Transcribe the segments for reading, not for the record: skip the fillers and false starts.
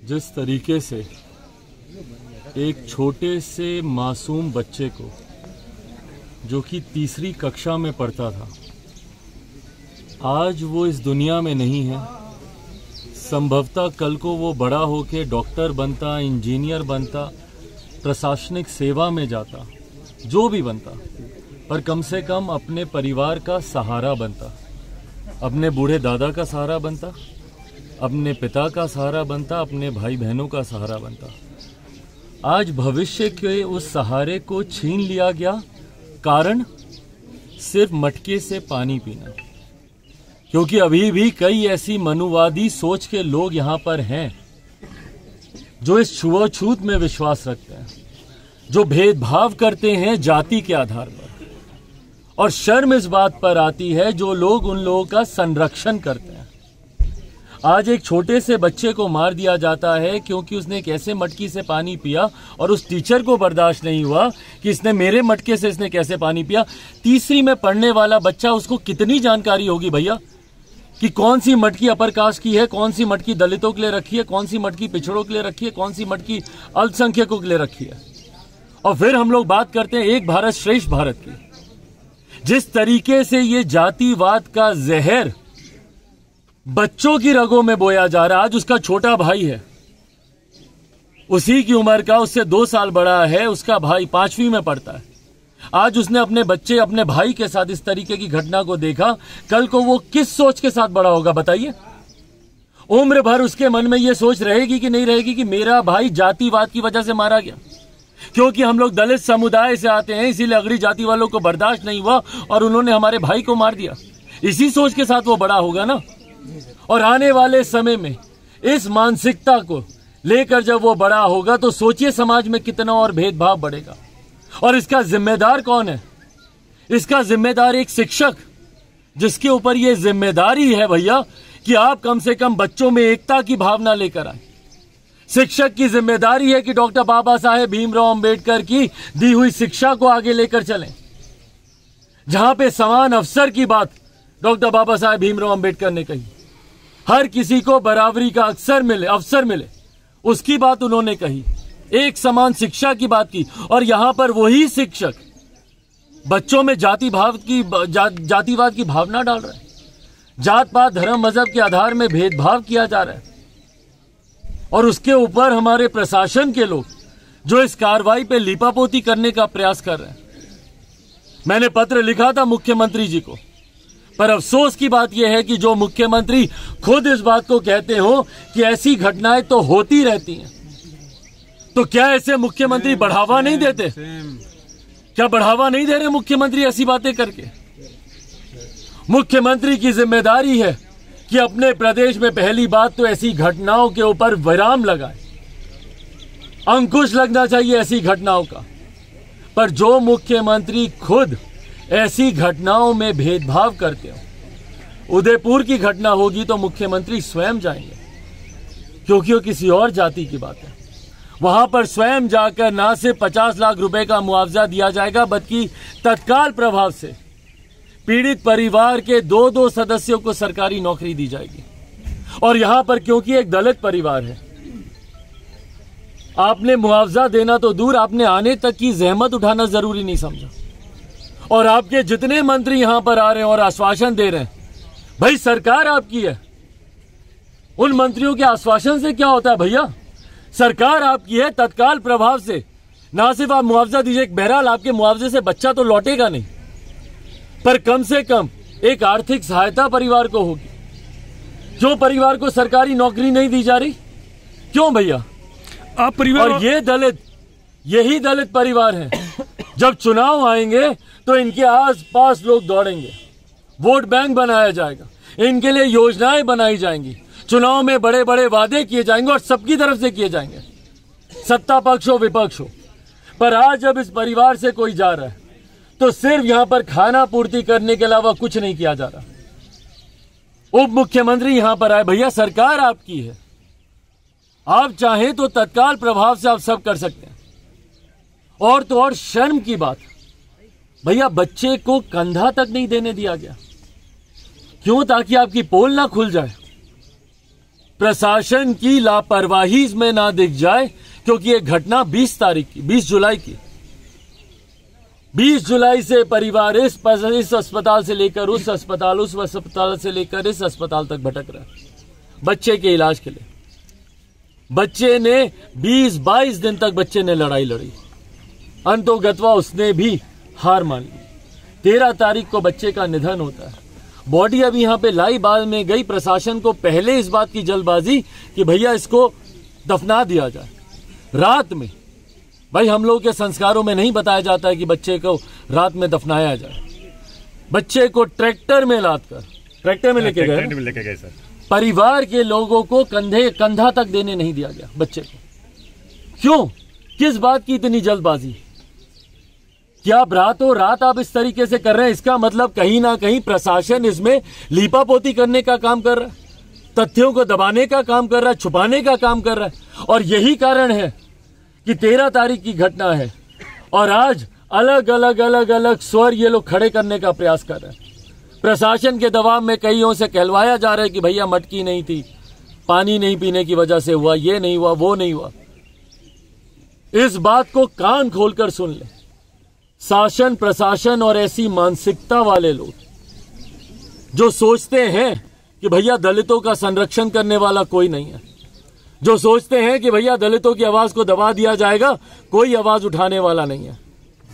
जिस तरीके से एक छोटे से मासूम बच्चे को, जो कि तीसरी कक्षा में पढ़ता था, आज वो इस दुनिया में नहीं है। संभवतः कल को वो बड़ा होके डॉक्टर बनता, इंजीनियर बनता, प्रशासनिक सेवा में जाता, जो भी बनता, पर कम से कम अपने परिवार का सहारा बनता, अपने बूढ़े दादा का सहारा बनता, अपने पिता का सहारा बनता, अपने भाई बहनों का सहारा बनता। आज भविष्य के उस सहारे को छीन लिया गया, कारण सिर्फ मटके से पानी पीना। क्योंकि अभी भी कई ऐसी मनुवादी सोच के लोग यहाँ पर हैं जो इस छुआछूत में विश्वास रखते हैं, जो भेदभाव करते हैं जाति के आधार पर। और शर्म इस बात पर आती है जो लोग उन लोगों का संरक्षण करते हैं। आज एक छोटे से बच्चे को मार दिया जाता है क्योंकि उसने एक ऐसे मटकी से पानी पिया और उस टीचर को बर्दाश्त नहीं हुआ कि इसने मेरे मटके से इसने कैसे पानी पिया। तीसरी में पढ़ने वाला बच्चा, उसको कितनी जानकारी होगी भैया कि कौन सी मटकी अपर कास्ट की है, कौन सी मटकी दलितों के लिए रखी है, कौन सी मटकी पिछड़ों के लिए रखी है, कौन सी मटकी अल्पसंख्यकों के लिए रखी है। और फिर हम लोग बात करते हैं एक भारत श्रेष्ठ भारत की। जिस तरीके से ये जातिवाद का जहर बच्चों की रगों में बोया जा रहा है। आज उसका छोटा भाई है, उसी की उम्र का, उससे 2 साल बड़ा है, उसका भाई 5वीं में पढ़ता है। आज उसने अपने बच्चे, अपने भाई के साथ इस तरीके की घटना को देखा। कल को वो किस सोच के साथ बड़ा होगा बताइए? उम्र भर उसके मन में ये सोच रहेगी कि नहीं रहेगी कि मेरा भाई जातिवाद की वजह से मारा गया, क्योंकि हम लोग दलित समुदाय से आते हैं, इसीलिए अगड़ी जाति वालों को बर्दाश्त नहीं हुआ और उन्होंने हमारे भाई को मार दिया। इसी सोच के साथ वो बड़ा होगा ना। और आने वाले समय में इस मानसिकता को लेकर जब वो बड़ा होगा तो सोचिए समाज में कितना और भेदभाव बढ़ेगा। और इसका जिम्मेदार कौन है? इसका जिम्मेदार एक शिक्षक, जिसके ऊपर ये जिम्मेदारी है भैया कि आप कम से कम बच्चों में एकता की भावना लेकर आए। शिक्षक की जिम्मेदारी है कि डॉक्टर बाबा साहेब भीमराव अंबेडकर की दी हुई शिक्षा को आगे लेकर चलें। जहां पे समान अवसर की बात डॉक्टर बाबा साहेब भीमराव अंबेडकर ने कही, हर किसी को बराबरी का अवसर मिले, उसकी बात उन्होंने कही, एक समान शिक्षा की बात की। और यहां पर वही शिक्षक बच्चों में जातिवाद की भावना डाल रहा है। जात पात धर्म मजहब के आधार में भेदभाव किया जा रहा है। और उसके ऊपर हमारे प्रशासन के लोग जो इस कार्रवाई पे लीपापोती करने का प्रयास कर रहे हैं। मैंने पत्र लिखा था मुख्यमंत्री जी को, पर अफसोस की बात यह है कि जो मुख्यमंत्री खुद इस बात को कहते हो कि ऐसी घटनाएं तो होती रहती हैं, तो क्या ऐसे मुख्यमंत्री बढ़ावा नहीं देते? क्या बढ़ावा नहीं दे रहे मुख्यमंत्री ऐसी बातें करके? मुख्यमंत्री की जिम्मेदारी है कि अपने प्रदेश में पहली बात तो ऐसी घटनाओं के ऊपर विराम लगाए, अंकुश लगना चाहिए ऐसी घटनाओं का। पर जो मुख्यमंत्री खुद ऐसी घटनाओं में भेदभाव करते हो, उदयपुर की घटना होगी तो मुख्यमंत्री स्वयं जाएंगे, क्योंकि वो किसी और जाति की बात है। वहां पर स्वयं जाकर ना सिर्फ 50 लाख रुपए का मुआवजा दिया जाएगा, बल्कि तत्काल प्रभाव से पीड़ित परिवार के 2-2 सदस्यों को सरकारी नौकरी दी जाएगी। और यहां पर क्योंकि एक दलित परिवार है, आपने मुआवजा देना तो दूर, आपने आने तक की जहमत उठाना जरूरी नहीं समझा। और आपके जितने मंत्री यहां पर आ रहे हैं और आश्वासन दे रहे हैं, भाई सरकार आपकी है, उन मंत्रियों के आश्वासन से क्या होता है भैया? सरकार आपकी है, तत्काल प्रभाव से ना सिर्फ आप मुआवजा दीजिए, बहरहाल आपके मुआवजे से बच्चा तो लौटेगा नहीं, पर कम से कम एक आर्थिक सहायता परिवार को होगी। क्यों परिवार को सरकारी नौकरी नहीं दी जा रही? क्यों भैया? आप परिवार और यही दलित परिवार हैं। जब चुनाव आएंगे तो इनके आसपास लोग दौड़ेंगे, वोट बैंक बनाया जाएगा, इनके लिए योजनाएं बनाई जाएंगी, चुनाव में बड़े बड़े वादे किए जाएंगे और सबकी तरफ से किए जाएंगे, सत्ता पक्ष हो विपक्ष हो। पर आज जब इस परिवार से कोई जा रहा है तो सिर्फ यहां पर खाना पूर्ति करने के अलावा कुछ नहीं किया जा रहा। उप मुख्यमंत्री यहां पर आए, भैया सरकार आपकी है, आप चाहें तो तत्काल प्रभाव से आप सब कर सकते हैं। और तो और शर्म की बात भैया, बच्चे को कंधा तक नहीं देने दिया गया। क्यों? ताकि आपकी पोल ना खुल जाए। प्रशासन की लापरवाही में ना दिख जाए, क्योंकि ये घटना 20 जुलाई की 20 जुलाई से परिवार इस अस्पताल से लेकर उस अस्पताल से लेकर इस अस्पताल तक भटक रहा है बच्चे के इलाज के लिए। बच्चे ने 20-22 दिन तक बच्चे ने लड़ाई लड़ी, अंतोगत्वा उसने भी हार मान ली। 13 तारीख को बच्चे का निधन होता है। बॉडी अभी यहां पे लाई बाद में गई। प्रशासन को पहले इस बात की जल्दबाजी कि भैया इसको दफना दिया जाए रात में। भाई हम लोग के संस्कारों में नहीं बताया जाता है कि बच्चे को रात में दफनाया जाए। बच्चे को ट्रैक्टर में लेके गए सर। परिवार के लोगों को कंधा तक देने नहीं दिया गया बच्चे को। क्यों? किस बात की इतनी जल्दबाजी? क्या रातों रात आप इस तरीके से कर रहे हैं? इसका मतलब कहीं ना कहीं प्रशासन इसमें लीपापोती करने का काम कर रहा है, तथ्यों को दबाने का काम कर रहा है, छुपाने का काम कर रहा है। और यही कारण है कि 13 तारीख की घटना है और आज अलग अलग स्वर ये लोग खड़े करने का प्रयास कर रहे हैं। प्रशासन के दबाव में कईयों से कहलवाया जा रहा है कि भैया मटकी नहीं थी, पानी नहीं पीने की वजह से हुआ, ये नहीं हुआ, वो नहीं हुआ। इस बात को कान खोलकर सुन ले। शासन, प्रशासन और ऐसी मानसिकता वाले लोग जो सोचते हैं कि भैया दलितों का संरक्षण करने वाला कोई नहीं है, जो सोचते हैं कि भैया दलितों की आवाज को दबा दिया जाएगा, कोई आवाज उठाने वाला नहीं है।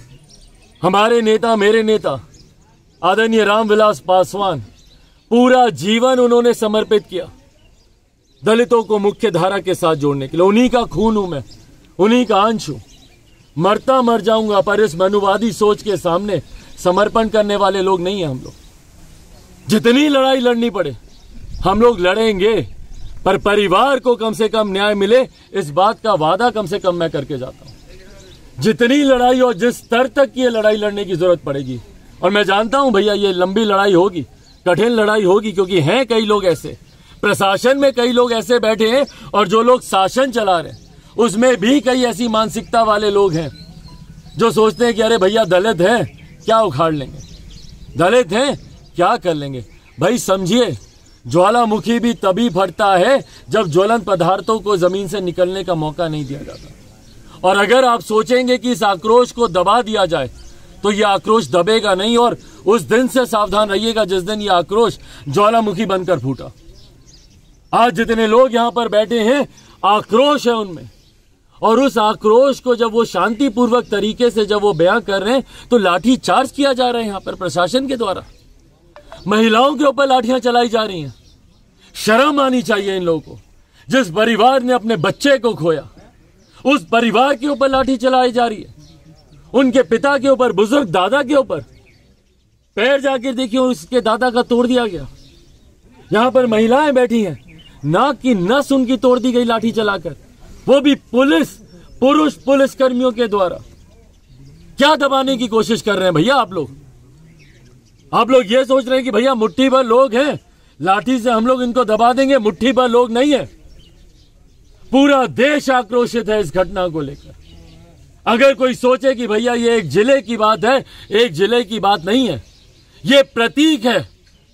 हमारे नेता, मेरे नेता आदरणीय रामविलास पासवान, पूरा जीवन उन्होंने समर्पित किया दलितों को मुख्य धारा के साथ जोड़ने के लिए। उन्हीं का खून हूं मैं, उन्हीं का अंश हूं। मरता मर जाऊंगा, पर इस मनुवादी सोच के सामने समर्पण करने वाले लोग नहीं है हम लोग। जितनी लड़ाई लड़नी पड़े हम लोग लड़ेंगे, पर परिवार को कम से कम न्याय मिले, इस बात का वादा कम से कम मैं करके जाता हूं। जितनी लड़ाई और जिस स्तर तक ये लड़ाई लड़ने की जरूरत पड़ेगी, और मैं जानता हूं भैया ये लंबी लड़ाई होगी, कठिन लड़ाई होगी, क्योंकि हैं कई लोग ऐसे, प्रशासन में कई लोग ऐसे बैठे हैं, और जो लोग शासन चला रहे हैं उसमें भी कई ऐसी मानसिकता वाले लोग हैं जो सोचते हैं कि अरे भैया दलित हैं क्या उखाड़ लेंगे, दलित हैं क्या कर लेंगे। भाई समझिए, ज्वालामुखी भी तभी फटता है जब ज्वलंत पदार्थों को जमीन से निकलने का मौका नहीं दिया जाता। और अगर आप सोचेंगे कि इस आक्रोश को दबा दिया जाए तो यह आक्रोश दबेगा नहीं, और उस दिन से सावधान रहिएगा जिस दिन यह आक्रोश ज्वालामुखी बनकर फूटा। आज जितने लोग यहां पर बैठे हैं, आक्रोश है उनमें, और उस आक्रोश को जब वो शांतिपूर्वक तरीके से जब वो बयां कर रहे हैं तो लाठी चार्ज किया जा रहा है यहां पर प्रशासन के द्वारा। महिलाओं के ऊपर लाठियां चलाई जा रही हैं। शर्म आनी चाहिए इन लोगों को। जिस परिवार ने अपने बच्चे को खोया, उस परिवार के ऊपर लाठी चलाई जा रही है, उनके पिता के ऊपर, बुजुर्ग दादा के ऊपर। पैर जाके देखिए, उसके दादा का तोड़ दिया गया। यहां पर महिलाएं बैठी हैं, नाक की नस उनकी तोड़ दी गई लाठी चलाकर, वो भी पुरुष पुलिस कर्मियों के द्वारा। क्या दबाने की कोशिश कर रहे हैं भैया आप लोग? आप लोग ये सोच रहे हैं कि भैया मुट्ठी भर लोग हैं, लाठी से हम लोग इनको दबा देंगे। मुट्ठी भर लोग नहीं है, पूरा देश आक्रोशित है इस घटना को लेकर। अगर कोई सोचे कि भैया ये एक जिले की बात है, एक जिले की बात नहीं है। ये प्रतीक है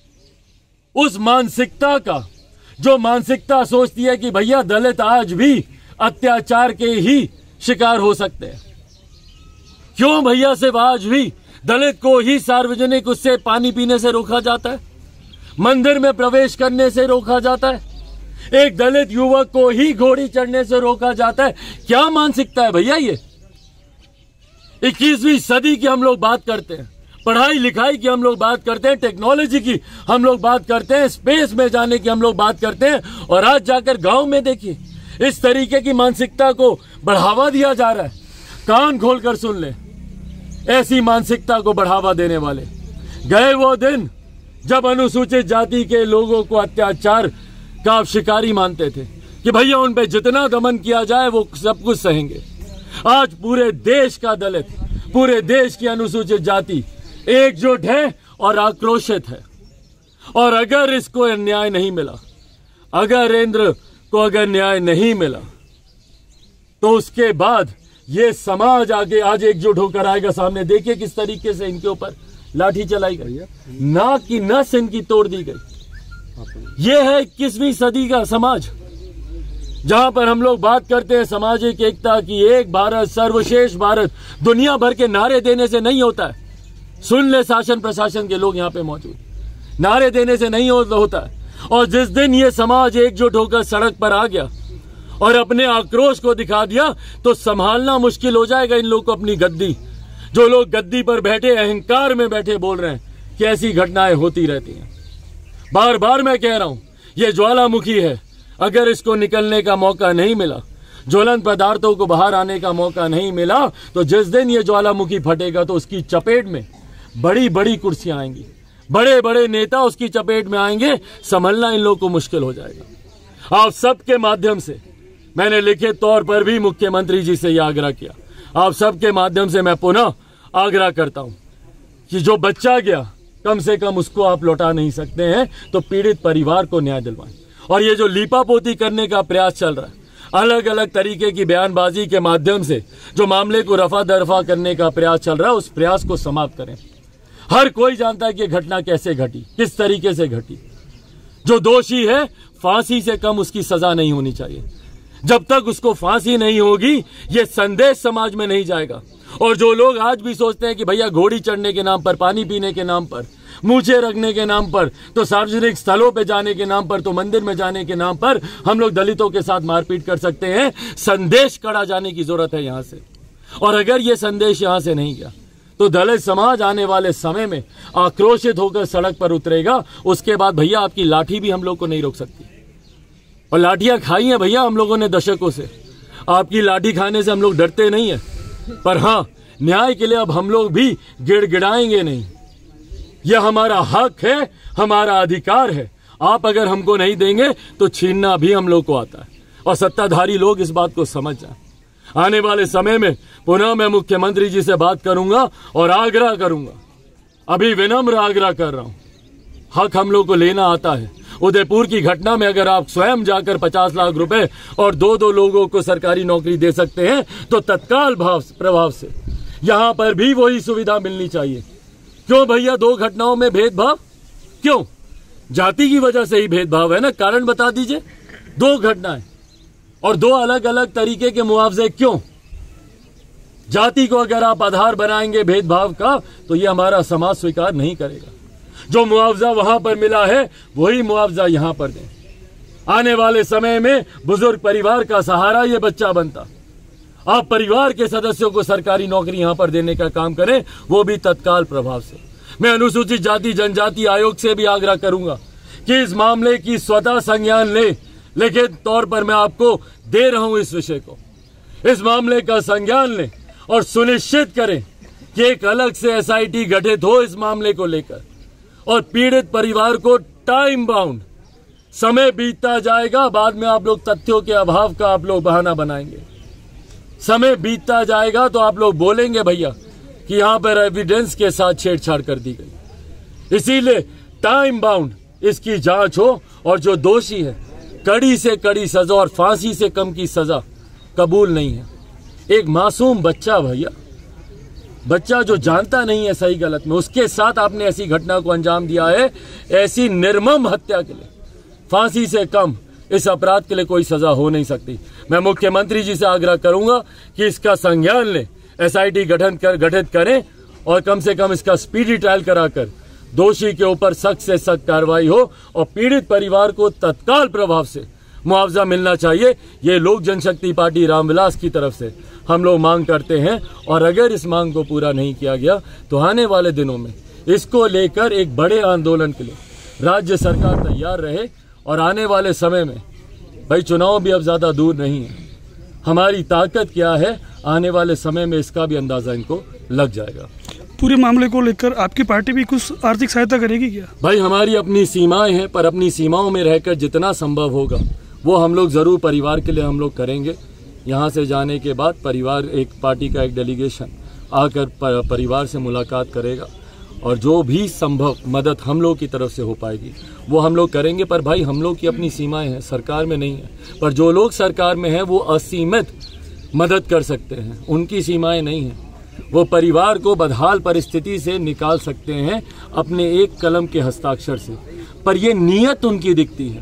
उस मानसिकता का, जो मानसिकता सोचती है कि भैया दलित आज भी अत्याचार के ही शिकार हो सकते हैं। क्यों भैया सिर्फ आज भी दलित को ही सार्वजनिक उससे पानी पीने से रोका जाता है, मंदिर में प्रवेश करने से रोका जाता है, एक दलित युवक को ही घोड़ी चढ़ने से रोका जाता है? क्या मानसिकता है भैया ये? 21वीं सदी की हम लोग बात करते हैं, पढ़ाई लिखाई की हम लोग बात करते हैं, टेक्नोलॉजी की हम लोग बात करते हैं, स्पेस में जाने की हम लोग बात करते हैं, और आज जाकर गांव में देखिए इस तरीके की मानसिकता को बढ़ावा दिया जा रहा है। कान खोलकर सुन ले, ऐसी मानसिकता को बढ़ावा देने वाले गए वो दिन जब अनुसूचित जाति के लोगों को अत्याचार का शिकारी मानते थे कि भैया उन पे जितना दमन किया जाए वो सब कुछ सहेंगे। आज पूरे देश का दलित, पूरे देश की अनुसूचित जाति एकजुट है और आक्रोशित है। और अगर इसको न्याय नहीं मिला, अगर इंद्र को अगर न्याय नहीं मिला, तो उसके बाद ये समाज आगे आज एकजुट होकर आएगा सामने। देखिए किस तरीके से इनके ऊपर लाठी चलाई गई, नाक की नस इनकी तोड़ दी गई। ये है 21वीं सदी का समाज। जहां पर हम लोग बात करते हैं सामाजिक एकता की, एक भारत सर्वश्रेष्ठ भारत, दुनिया भर के नारे देने से नहीं होता है। सुन ले शासन प्रशासन के लोग यहाँ पे मौजूद, नारे देने से नहीं होता है। और जिस दिन ये समाज एकजुट होकर सड़क पर आ गया और अपने आक्रोश को दिखा दिया तो संभालना मुश्किल हो जाएगा इन लोगों को अपनी गद्दी। जो लोग गद्दी पर बैठे अहंकार में बैठे बोल रहे हैं कि ऐसी घटनाएं होती रहती हैं। बार बार मैं कह रहा हूं, ये ज्वालामुखी है। अगर इसको निकलने का मौका नहीं मिला, ज्वलंत पदार्थों को बाहर आने का मौका नहीं मिला, तो जिस दिन ये ज्वालामुखी फटेगा तो उसकी चपेट में बड़ी बड़ी कुर्सियां आएंगी, बड़े बड़े नेता उसकी चपेट में आएंगे। संभलना इन लोगों को मुश्किल हो जाएगा। आप सबके माध्यम से मैंने लिखित तौर पर भी मुख्यमंत्री जी से यह आग्रह किया। आप सबके माध्यम से मैं पुनः आग्रह करता हूं कि जो बच्चा गया कम से कम उसको आप लौटा नहीं सकते हैं, तो पीड़ित परिवार को न्याय दिलवाएं। और ये जो लीपापोती करने का प्रयास चल रहा है, अलग अलग तरीके की बयानबाजी के माध्यम से जो मामले को रफा दरफा करने का प्रयास चल रहा है, उस प्रयास को समाप्त करें। हर कोई जानता है कि घटना कैसे घटी, किस तरीके से घटी। जो दोषी है फांसी से कम उसकी सजा नहीं होनी चाहिए। जब तक उसको फांसी नहीं होगी ये संदेश समाज में नहीं जाएगा। और जो लोग आज भी सोचते हैं कि भैया घोड़ी चढ़ने के नाम पर, पानी पीने के नाम पर, मूछें रखने के नाम पर, तो सार्वजनिक स्थलों पे जाने के नाम पर, तो मंदिर में जाने के नाम पर हम लोग दलितों के साथ मारपीट कर सकते हैं, संदेश कड़ा जाने की जरूरत है यहां से। और अगर ये संदेश यहां से नहीं गया तो दलित समाज आने वाले समय में आक्रोशित होकर सड़क पर उतरेगा। उसके बाद भैया आपकी लाठी भी हम लोग को नहीं रोक सकती। और लाठियां खाई हैं भैया हम लोगों ने दशकों से। आपकी लाठी खाने से हम लोग डरते नहीं है, पर हां, न्याय के लिए अब हम लोग भी गिड़गिड़ाएंगे नहीं। यह हमारा हक है, हमारा अधिकार है। आप अगर हमको नहीं देंगे तो छीनना भी हम लोग को आता है। और सत्ताधारी लोग इस बात को समझ जाएं। आने वाले समय में पुनः मैं मुख्यमंत्री जी से बात करूंगा और आग्रह करूंगा, अभी विनम्र आग्रह कर रहा हूं, हक हम लोग को लेना आता है। उदयपुर की घटना में अगर आप स्वयं जाकर 50 लाख रुपए और दो लोगों को सरकारी नौकरी दे सकते हैं तो तत्काल प्रभाव से यहां पर भी वही सुविधा मिलनी चाहिए। क्यों भैया 2 घटनाओं में भेदभाव? क्यों? जाति की वजह से ही भेदभाव है ना? कारण बता दीजिए। 2 घटनाएं और 2 अलग अलग तरीके के मुआवजे क्यों? जाति को अगर आप आधार बनाएंगे भेदभाव का तो ये हमारा समाज स्वीकार नहीं करेगा। जो मुआवजा वहां पर मिला है वही मुआवजा यहां पर दें। आने वाले समय में बुजुर्ग परिवार का सहारा ये बच्चा बनता। आप परिवार के सदस्यों को सरकारी नौकरी यहां पर देने का काम करें, वो भी तत्काल प्रभाव से। मैं अनुसूचित जाति जनजाति आयोग से भी आग्रह करूंगा कि इस मामले की स्वतः संज्ञान ले। लिखित तौर पर मैं आपको दे रहा हूं इस विषय को, इस मामले का संज्ञान लें और सुनिश्चित करें कि एक अलग से एसआईटी गठित हो इस मामले को लेकर। और पीड़ित परिवार को टाइम बाउंड, समय बीतता जाएगा, बाद में आप लोग तथ्यों के अभाव का आप लोग बहाना बनाएंगे। समय बीतता जाएगा तो आप लोग बोलेंगे भैया कि यहां पर एविडेंस के साथ छेड़छाड़ कर दी गई। इसीलिए टाइम बाउंड इसकी जांच हो और जो दोषी है कड़ी से कड़ी सजा और फांसी से कम की सजा कबूल नहीं है। एक मासूम बच्चा भैया, बच्चा जो जानता नहीं है सही गलत में, उसके साथ आपने ऐसी घटना को अंजाम दिया है। ऐसी निर्मम हत्या के लिए फांसी से कम इस अपराध के लिए कोई सजा हो नहीं सकती। मैं मुख्यमंत्री जी से आग्रह करूंगा कि इसका संज्ञान लें, एसआईटी गठित करें और कम से कम इसका स्पीडी ट्रायल कराकर दोषी के ऊपर सख्त से सख्त कार्रवाई हो और पीड़ित परिवार को तत्काल प्रभाव से मुआवजा मिलना चाहिए। ये लोक जनशक्ति पार्टी रामविलास की तरफ से हम लोग मांग करते हैं। और अगर इस मांग को पूरा नहीं किया गया तो आने वाले दिनों में इसको लेकर एक बड़े आंदोलन के लिए राज्य सरकार तैयार रहे। और आने वाले समय में भाई चुनाव भी अब ज्यादा दूर नहीं है, हमारी ताकत क्या है आने वाले समय में इसका भी अंदाजा इनको लग जाएगा। पूरे मामले को लेकर आपकी पार्टी भी कुछ आर्थिक सहायता करेगी क्या? भाई हमारी अपनी सीमाएं हैं, पर अपनी सीमाओं में रहकर जितना संभव होगा वो हम लोग जरूर परिवार के लिए हम लोग करेंगे। यहाँ से जाने के बाद परिवार, एक पार्टी का एक डेलीगेशन आकर परिवार से मुलाकात करेगा और जो भी संभव मदद हम लोग की तरफ से हो पाएगी वो हम लोग करेंगे। पर भाई हम लोग की अपनी सीमाएं हैं, सरकार में नहीं है। पर जो लोग सरकार में हैं वो असीमित मदद कर सकते हैं, उनकी सीमाएं नहीं हैं। वो परिवार को बदहाल परिस्थिति से निकाल सकते हैं अपने एक कलम के हस्ताक्षर से, पर ये नीयत उनकी दिखती है।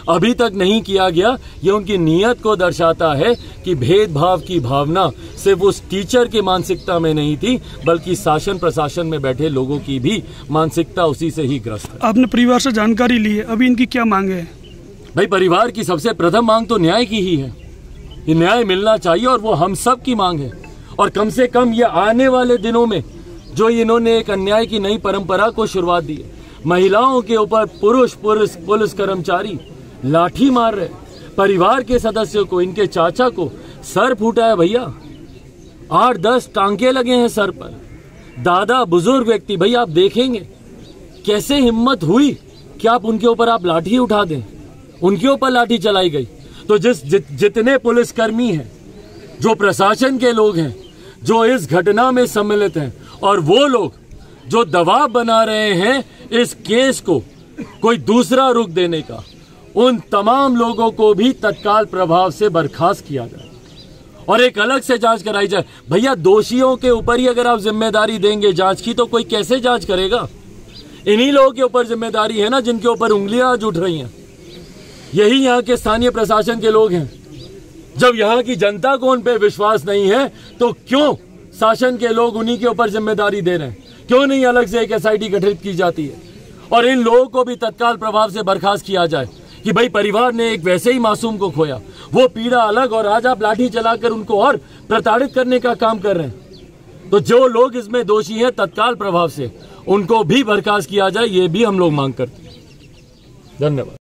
अभी तक नहीं किया गया। ये उनकी नीयत को दर्शाता है कि भेदभाव की भावना सिर्फ उस टीचर की मानसिकता में नहीं थी, बल्कि शासन प्रशासन में बैठे लोगों की भी मानसिकता उसी से ही ग्रस्त है। आपने परिवार से जानकारी ली है, अभी इनकी क्या मांग है? भाई, परिवार की सबसे प्रथम मांग तो न्याय की ही है। ये न्याय मिलना चाहिए और वो हम सब की मांग है। और कम से कम ये आने वाले दिनों में जो इन्होंने एक अन्याय की नई परंपरा को शुरुआत दी है, महिलाओं के ऊपर पुलिस कर्मचारी लाठी मार रहे, परिवार के सदस्यों को, इनके चाचा को सर फूटा है भैया, 8-10 टांके लगे हैं सर पर, दादा बुजुर्ग व्यक्ति। भैया आप देखेंगे कैसे हिम्मत हुई कि आप उनके ऊपर आप लाठी उठा दें, उनके ऊपर लाठी चलाई गई। तो जितने पुलिसकर्मी हैं, जो प्रशासन के लोग हैं, जो इस घटना में सम्मिलित हैं, और वो लोग जो दबाव बना रहे हैं इस केस को कोई दूसरा रुख देने का, उन तमाम लोगों को भी तत्काल प्रभाव से बर्खास्त किया जाए और एक अलग से जांच कराई जाए। भैया, दोषियों के ऊपर ही अगर आप जिम्मेदारी देंगे जांच की, तो कोई कैसे जांच करेगा? इन्हीं लोगों के ऊपर जिम्मेदारी है ना, जिनके ऊपर उंगलियां आज उठ रही हैं। यही यहाँ के स्थानीय प्रशासन के लोग हैं। जब यहाँ की जनता को उन पे विश्वास नहीं है, तो क्यों शासन के लोग उन्हीं के ऊपर जिम्मेदारी दे रहे हैं? क्यों नहीं अलग से एक SIT गठित की जाती है और इन लोगों को भी तत्काल प्रभाव से बर्खास्त किया जाए कि भाई परिवार ने एक वैसे ही मासूम को खोया, वो पीड़ा अलग, और आज आप लाठी चलाकर उनको और प्रताड़ित करने का काम कर रहे हैं। तो जो लोग इसमें दोषी हैं, तत्काल प्रभाव से उनको भी बर्खास्त किया जाए, ये भी हम लोग मांग करते हैं। धन्यवाद।